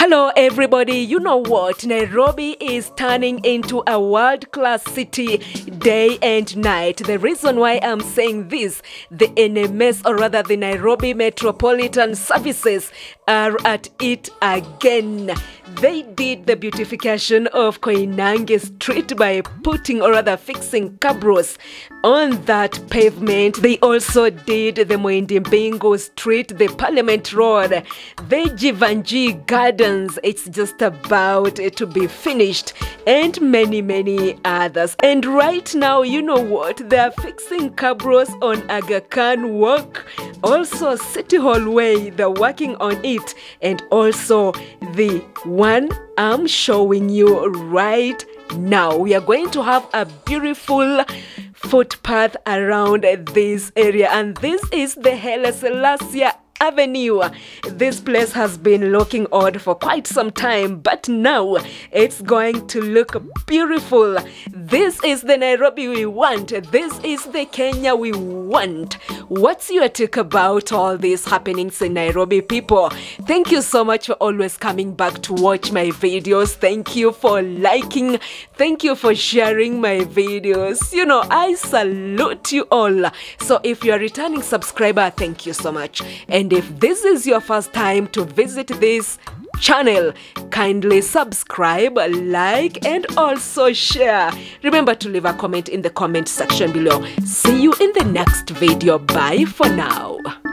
Hello everybody, you know what? Nairobi is turning into a world-class city day and night. The reason why I'm saying this, the NMS, or rather the Nairobi Metropolitan Services, are at it again. They did the beautification of Koinange Street by putting, or rather fixing cabros on that pavement. They also did the Mwindimbingo Street, the Parliament Road, the Jivanji Gardens. It's just about to be finished, and many others. And right now, you know what? They are fixing cabros on Aga Khan Walk, also City Hall Way. They're working on it, and also the one I'm showing you right now. We are going to have a beautiful footpath around this area, and this is the Haile Selassie Avenue. This place has been looking odd for quite some time, but now it's going to look beautiful. This is the Nairobi we want. This is the Kenya we want. What's your take about all these happenings in Nairobi, people? Thank you so much for always coming back to watch my videos. Thank you for liking. Thank you for sharing my videos. You know, I salute you all. So if you're a returning subscriber, thank you so much. And if this is your first time to visit this channel, kindly subscribe, like, and also share. Remember to leave a comment in the comment section below. See you in the next video. Bye for now.